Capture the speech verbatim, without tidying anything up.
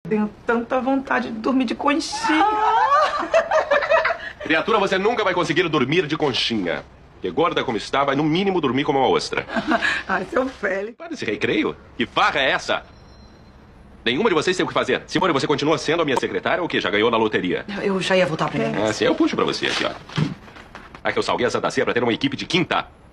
Tenho tanta vontade de dormir de conchinha. Criatura, você nunca vai conseguir dormir de conchinha. Porque gorda como está, vai no mínimo dormir como uma ostra. Ai, seu Félix. Para esse recreio? Que farra é essa? Nenhuma de vocês tem o que fazer. Simone, você continua sendo a minha secretária ou o quê? Já ganhou na loteria? Eu já ia voltar pra mim. Ah, sim, eu puxo pra você aqui, ó. Aqui eu salguei essa da ceia pra ter uma equipe de quinta.